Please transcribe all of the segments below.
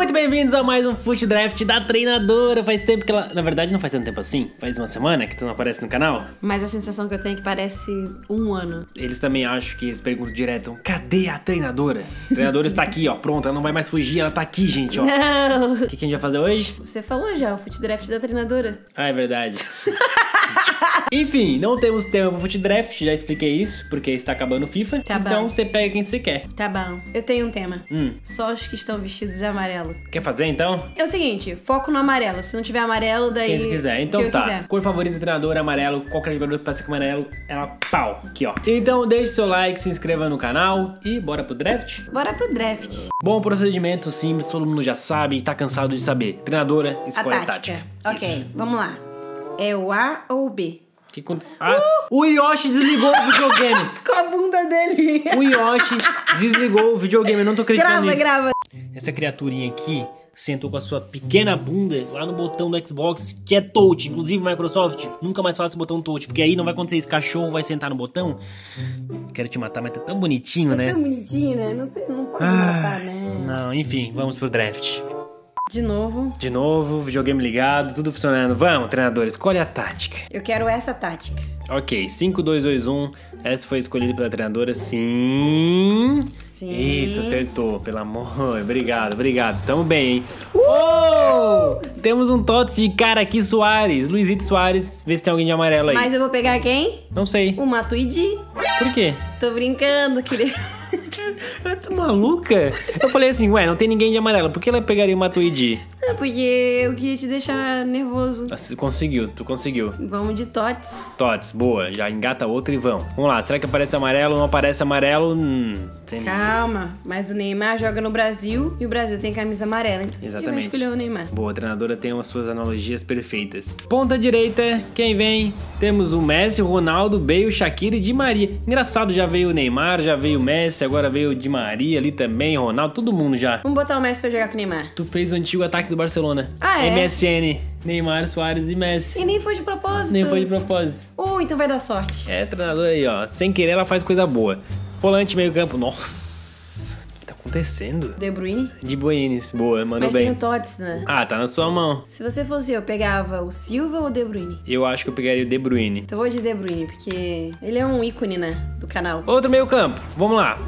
Muito bem-vindos a mais um Fute Draft da treinadora. Faz tempo que ela... Na verdade, não faz tanto tempo assim. Faz uma semana que tu não aparece no canal. Mas a sensação que eu tenho é que parece um ano. Eles também acham que eles perguntam direto: cadê a treinadora? A treinadora está aqui, ó. Pronto, ela não vai mais fugir, ela tá aqui, gente, ó. Não! O que a gente vai fazer hoje? Você falou já, o Fute Draft da treinadora. Ah, é verdade. Enfim, não temos tema pro Fute Draft, já expliquei isso, porque está acabando o FIFA. Tá bom. Então você pega quem você quer. Tá bom. Eu tenho um tema. Hum. Só os que estão vestidos de amarelo. Quer fazer então? É o seguinte, foco no amarelo. Se não tiver amarelo, daí... Quem você quiser. Então que eu tá. quiser. Cor favorita do treinador, amarelo. Qualquer jogador que passe com amarelo, ela pau. Aqui, ó. Então deixe seu like, se inscreva no canal e bora pro draft? Bora pro draft. Bom procedimento, simples, todo mundo já sabe e tá cansado de saber. Treinadora, escolha a tática. Ok, Isso. vamos lá. É o A ou o B? O Yoshi desligou o videogame. Com a bunda dele. O Yoshi desligou o videogame, eu não tô acreditando nisso. Grava. Essa criaturinha aqui sentou com a sua pequena bunda lá no botão do Xbox, que é touch. Inclusive, Microsoft, nunca mais faça o botão touch, porque aí não vai acontecer isso. Cachorro vai sentar no botão. Quero te matar, mas tá tão bonitinho, né? Tão bonitinho, né? Não pode matar, né? Não, enfim, vamos pro draft. De novo, videogame ligado, tudo funcionando. Vamos, treinador, escolhe a tática. eu quero essa tática. Ok, 5, 2, 2, 1. Essa foi escolhida pela treinadora, sim. Sim. Isso, acertou, pelo amor. Obrigado. Tamo bem, hein? Oh! Temos um TOTS de cara aqui, Soares. Luizito Soares. Vê se tem alguém de amarelo aí. Mas eu vou pegar quem? Não sei. O Matuidi. Por quê? Tô brincando, queria... Tá maluca? Eu falei assim, ué, não tem ninguém de amarelo. Por que ela pegaria o Matuidi? É porque eu queria te deixar nervoso. Tu conseguiu. Vamos de Tots. TOTS, boa. Já engata outra e vamos. Vamos lá, será que aparece amarelo? Não aparece amarelo? Sem Calma, mas o Neymar joga no Brasil e o Brasil tem camisa amarela, então a gente vai Exatamente. escolher o Neymar. Boa, a treinadora tem as suas analogias perfeitas. Ponta direita, quem vem? Temos o Messi, o Ronaldo, Bale, Shaqiri e Di Maria. Engraçado, já veio o Neymar, já veio o Messi, agora veio o Di Maria ali também, Ronaldo, todo mundo já. Vamos botar o Messi pra jogar com o Neymar. Tu fez o antigo ataque do Barcelona. Ah, é? MSN, Neymar, Soares e Messi. E nem foi de propósito. Nem foi de propósito. Então vai dar sorte. É, treinadora aí, ó. Sem querer, ela faz coisa boa. Volante, meio campo. Nossa, o que tá acontecendo? De Bruyne. De Buenis, boa, mandou Mas bem. tem o Tots, né? Ah, tá na sua mão. Se você fosse eu, pegava o Silva ou o De Bruyne? Eu acho que eu pegaria o De Bruyne. Então eu vou de De Bruyne, porque ele é um ícone, né? Do canal. Outro meio campo, vamos lá.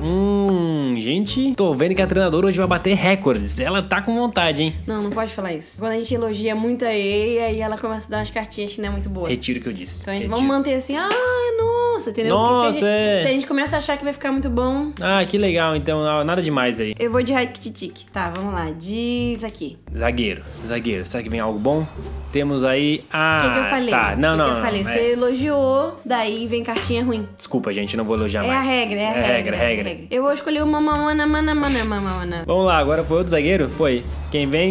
Gente, tô vendo que a treinadora hoje vai bater recordes. Ela tá com vontade, hein? Não pode falar isso. Quando a gente elogia muito a EA, aí ela começa a dar umas cartinhas que não é muito boa. Retiro o que eu disse. Então a gente Retiro. vamos manter assim, nossa, entendeu? Nossa, Porque é. se a gente começa a achar que vai ficar muito bom, Ah, que legal, então nada demais aí. eu vou de Rakitic. Tá, vamos lá. Diz aqui. Zagueiro. Será que vem algo bom? Temos aí... O que eu falei? Tá, não. Que eu falei? Você elogiou, daí vem cartinha ruim. Desculpa, gente, não vou elogiar É mais. a regra, é a regra. Eu vou escolher uma mamana. Vamos lá, agora foi outro zagueiro? Foi. Quem vem?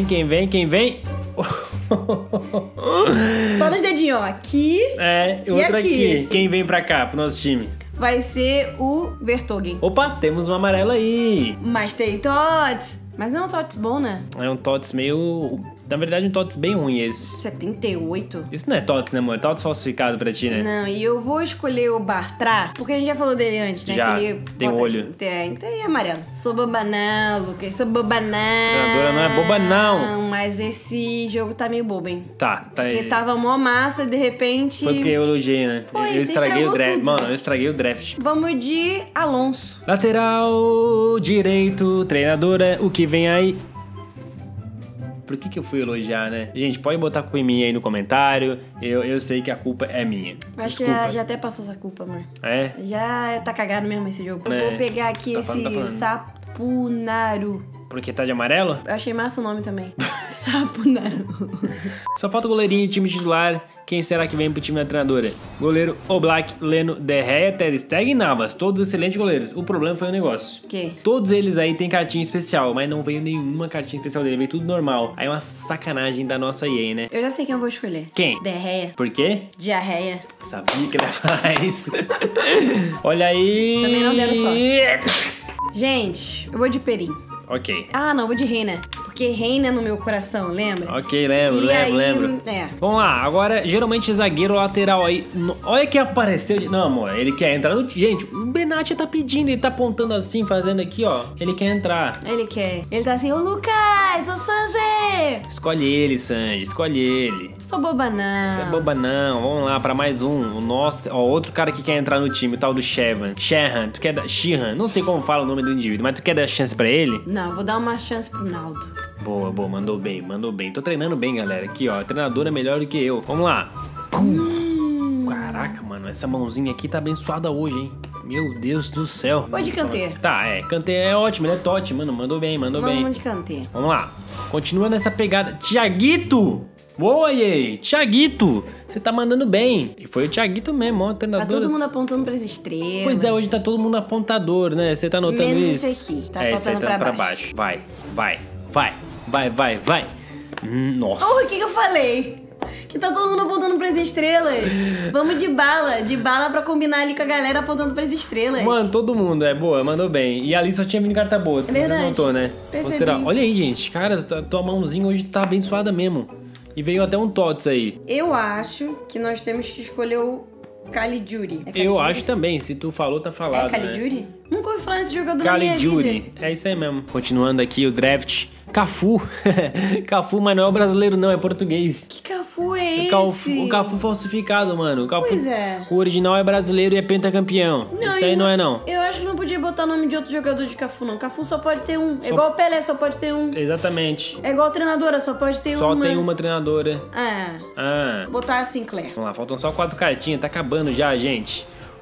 Só nos dedinhos, ó. Aqui É, outro aqui. Quem vem pra cá, pro nosso time? vai ser o Vertonghen. Opa, temos um amarelo aí. Mas tem Tots. Mas não é um Tots bom, né? É um TOTS meio... Na verdade, um TOTS bem ruim esse. 78. Isso não é TOTS, né, amor? É TOTS falsificado pra ti, né? Não, e eu vou escolher o Bartra, porque a gente já falou dele antes, né? Já, que ele tem olho. Então é amarelo. Sou boba não, Lucas. Sou boba não. Treinadora não é boba, não. Mas esse jogo tá meio bobo, hein? Tá. Porque tava mó massa e de repente... Foi porque eu elogiei, né? Foi, eu você estraguei o estragou draft. tudo. Mano, eu estraguei o draft. Vamos de Alonso. Lateral direito, treinadora, o que vem aí? Por que eu fui elogiar, né? Gente, pode botar culpa em mim aí no comentário. Eu sei que a culpa é minha. Acho que Desculpa. já até passou essa culpa, amor. É? Já tá cagado mesmo esse jogo. É. Eu vou pegar aqui Tá esse falando. Sapunaru. Porque tá de amarelo? Eu achei massa o nome também. Sapunaru. Só falta o goleirinho e time titular. Quem será que vem pro time da treinadora? Goleiro Oblak, Leno, De Gea, Ter Stegen e Navas. Todos excelentes goleiros. O problema foi o negócio. O quê? Todos eles aí tem cartinha especial, mas não veio nenhuma cartinha especial dele. Veio tudo normal. Aí é uma sacanagem da nossa EA, né? Eu já sei quem eu vou escolher. Quem? Derreia. Por quê? Diarreia. Sabia que ele faz. Olha aí. Também não deram sorte. Gente, eu vou de Perim. Ok. Ah, não, eu vou de Reina. Porque Reina no meu coração, lembra? Ok, lembro. É. Vamos lá, agora, geralmente zagueiro lateral aí. Olha que apareceu. Não, amor, ele quer entrar no. Gente, o Benatti tá pedindo, ele tá apontando assim, fazendo aqui, ó. Ele quer entrar. Ele quer. Ele tá assim, ô Lucas, ô quê? Escolhe ele, Sandy, escolhe ele. Sou boba não. Não é boba não, vamos lá pra mais um. Nossa, ó, outro cara que quer entrar no time, o tal do Shehan, tu quer dar... Shehan, não sei como fala o nome do indivíduo, mas tu quer dar chance pra ele? Não, vou dar uma chance pro Naldo. Boa, mandou bem. Tô treinando bem, galera. Aqui, ó, a treinadora é melhor do que eu. Vamos lá. Caraca, mano, essa mãozinha aqui tá abençoada hoje, hein? Meu Deus do céu. Vou de Kanté. Tá, Kanté é ótimo, ele é tote, mano. Mandou bem. Vamos de Kanté. Vamos lá. Continua nessa pegada. Thiaguito! Boa, Yei! Thiaguito! Você tá mandando bem. E foi o Thiaguito mesmo, ó, treinador. Tá todo mundo apontando pras estrelas. Pois é, hoje tá todo mundo apontador, né? Você tá notando menos isso? Menos esse aqui. Tá esse aí apontando tá pra baixo. Vai. Nossa. O que eu falei? Que tá todo mundo apontando pras estrelas. Vamos de bala pra combinar ali com a galera apontando pras estrelas. Mano, todo mundo, boa, mandou bem. E ali só tinha vindo carta boa. É verdade. Você notou, né? Percebi. Será? Olha aí, gente. Cara, tua mãozinha hoje tá abençoada mesmo. E veio até um TOTS aí. Eu acho que nós temos que escolher o Caligiuri. Eu acho também. Se tu falou, tá falado. É Caligiuri? Né? Nunca ouvi falar nesse jogador na minha vida. Caligiuri. É isso aí mesmo. Continuando aqui o draft. Cafu. Cafu, mas não é o brasileiro não, é português. Que Cafu é esse? O Cafu falsificado, mano. O Cafu, pois é. O original é brasileiro e é pentacampeão. Não, isso aí não é não. Eu acho que não podia botar nome de outro jogador de Cafu, não. Cafu só pode ter um. É igual o Pelé, só pode ter um. Exatamente. É igual a treinadora, só pode ter só uma. Só tem uma treinadora. Botar a Sinclair. Vamos lá, faltam só 4 cartinhas. Tá acabando já, gente.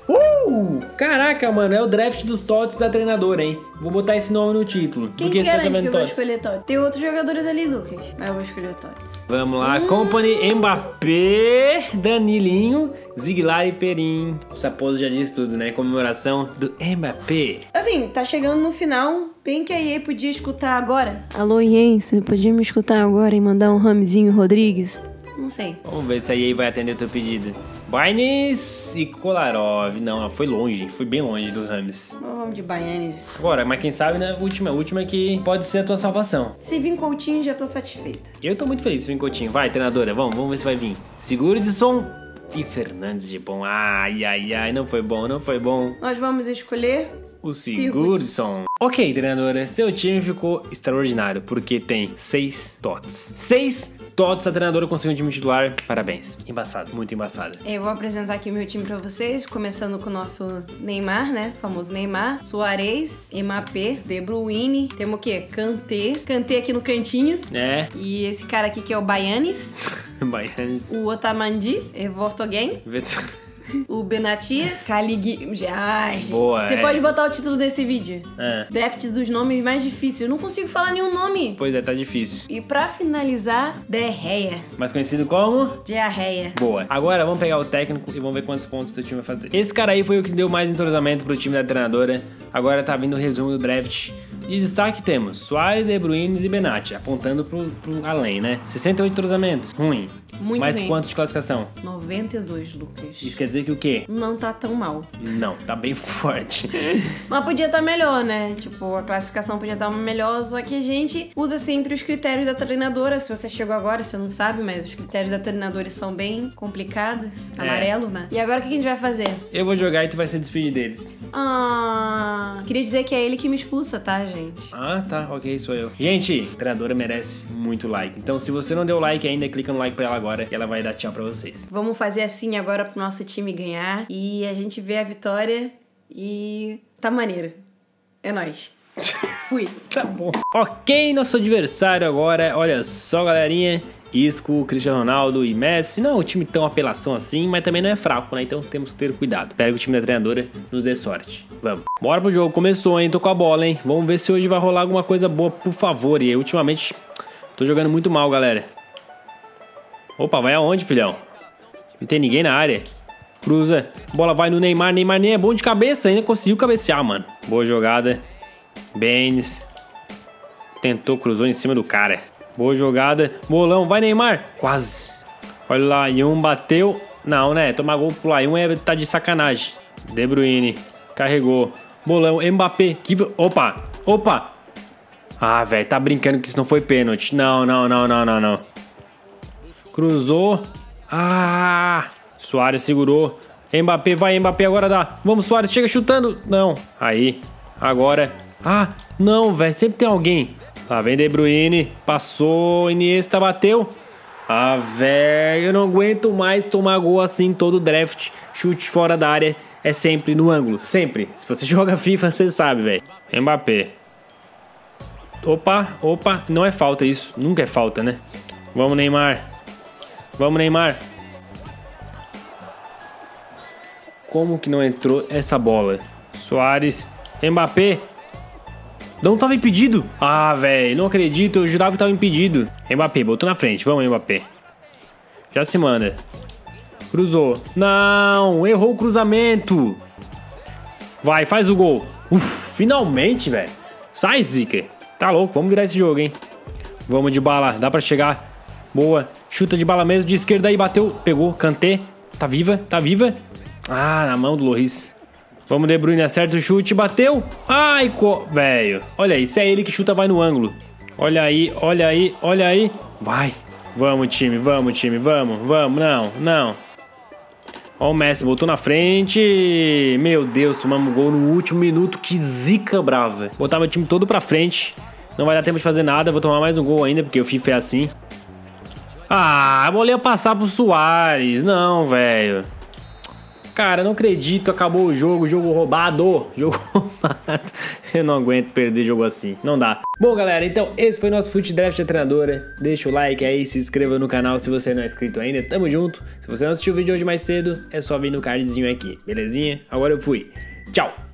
Caraca, mano, é o draft dos TOTS da treinadora, hein? Vou botar esse nome no título. Quem te garante que eu vou escolher TOTS? Tem outros jogadores ali, Lucas, mas eu vou escolher TOTS. Vamos lá, Company, Mbappé, Danilinho, Ziglar e Perin. Essa pose já diz tudo, né? Comemoração do Mbappé. Assim, tá chegando no final, bem que a EA podia escutar agora. Alô, EA, você podia me escutar agora e mandar um Ramezinho Rodrigues? Não sei. Vamos ver se a EA vai atender o teu pedido. Baines e Kolarov. Não, foi longe. Fui bem longe do Rames. Vamos de Baianes. Agora, mas quem sabe, né? Última que pode ser a tua salvação. Se vir Coutinho, já tô satisfeita. Eu tô muito feliz se vir Coutinho. Vai, treinadora, vamos ver se vai vir. Segura esse som. E Fernandes de bom. Ai, não foi bom. Nós vamos escolher o Sigurdsson. Ok, treinadora, seu time ficou extraordinário, porque tem 6 TOTS. 6 TOTS a treinadora conseguiu um time titular. Parabéns. Embaçado, muito embaçado. Eu vou apresentar aqui meu time pra vocês, começando com o nosso Neymar, né? Famoso Neymar. Suárez, Mbappé, De Bruyne. Temos o quê? Kanté aqui no cantinho. É. E esse cara aqui que é o Baianes. Baianes. O Otamendi, Vortogen. O Benatia, Caligui. Ai, gente. Boa, Você pode botar o título desse vídeo. Draft dos nomes mais difíceis. Eu não consigo falar nenhum nome. Pois é, tá difícil. E pra finalizar, Derreia. Mais conhecido como? Diarreia. Boa. Agora vamos pegar o técnico e vamos ver quantos pontos o seu time vai fazer. Esse cara aí foi o que deu mais entrosamento pro time da treinadora. Agora tá vindo o resumo do draft. De destaque temos Suárez, De Bruyne e Benatia, apontando pro além, né? 68 entrosamentos. Ruim. Muito mais ruim. quanto de classificação? 92, Lucas. Isso quer dizer que o quê? Não tá tão mal. Não, tá bem forte. Mas podia estar melhor, né? Tipo, a classificação podia estar melhor, só que a gente usa sempre os critérios da treinadora. Se você chegou agora, você não sabe, mas os critérios da treinadora são bem complicados. Amarelo, né? E agora o que a gente vai fazer? Eu vou jogar e tu vai se despedir deles. Queria dizer que é ele que me expulsa, tá, gente? Ah, tá, ok, sou eu. Gente, a treinadora merece muito like. Então, se você não deu like ainda, clica no like pra ela agora e ela vai dar tchau pra vocês. Vamos fazer assim agora pro nosso time ganhar e a gente vê a vitória e tá maneiro. É nóis. Fui. Tá bom. Ok, nosso adversário agora, olha só, galerinha. Isco, Cristiano Ronaldo e Messi. Não é um time tão apelação assim, mas também não é fraco, né? Então temos que ter cuidado. Pega o time da treinadora, nos dê sorte. Vamos. Bora pro jogo. Começou, hein? Tô com a bola, hein? Vamos ver se hoje vai rolar alguma coisa boa, por favor. E ultimamente tô jogando muito mal, galera. Opa, vai aonde, filhão? Não tem ninguém na área. Cruza. Bola vai no Neymar. Neymar nem é bom de cabeça. Ainda conseguiu cabecear, mano. Boa jogada. Baines. Tentou, cruzou em cima do cara. Boa jogada. Bolão. Vai, Neymar. Quase. Olha lá. Yun bateu. Não, né? Tomar gol pro Yun tá de sacanagem. De Bruyne. Carregou. Bolão. Mbappé. Opa. Opa. Ah, velho. Tá brincando que isso não foi pênalti. Não. Cruzou. Ah. Suárez segurou. Mbappé. Vai, Mbappé. Agora dá. Vamos, Suárez. Chega chutando. Não. Aí. Agora. Ah. Não, velho. Sempre tem alguém. Lá vem De Bruyne. Passou, Iniesta bateu. Ah, velho, eu não aguento mais tomar gol assim todo draft. Chute fora da área é sempre no ângulo, sempre. Se você joga FIFA, você sabe, velho. Mbappé. Opa, não é falta isso. Nunca é falta, né? Vamos, Neymar. Vamos, Neymar. Como que não entrou essa bola? Suárez. Mbappé. Não tava impedido. Ah, velho, não acredito. Eu jurava que tava impedido. Mbappé, botou na frente. Vamos, Mbappé. Já se manda. Cruzou. Não, errou o cruzamento. Vai, faz o gol. Finalmente, velho. Sai, Zica. Tá louco, vamos virar esse jogo, hein. Vamos de bala, dá pra chegar. Boa, chuta de bala mesmo, de esquerda aí, bateu. Pegou, Kanté. Tá viva, tá viva. Ah, na mão do Lloris. Vamos, De Bruyne, acerta o chute, bateu. Ai, velho. Olha aí, se é ele que chuta, vai no ângulo. Olha aí, olha aí, olha aí. Vai. Vamos, time, vamos, não. Ó o Messi, botou na frente. Meu Deus, tomamos gol no último minuto. Que zica brava. Botar meu time todo pra frente. Não vai dar tempo de fazer nada. Vou tomar mais um gol ainda, porque o FIFA é assim. Ah, a bola ia passar pro Suárez. Não, velho. Cara, não acredito, acabou o jogo roubado. Jogo roubado. Eu não aguento perder jogo assim, não dá. Bom, galera, então esse foi nosso Fute Draft da Treinadora. Deixa o like aí, se inscreva no canal se você não é inscrito ainda, tamo junto. Se você não assistiu o vídeo hoje mais cedo, é só vir no cardzinho aqui, belezinha? Agora eu fui. Tchau!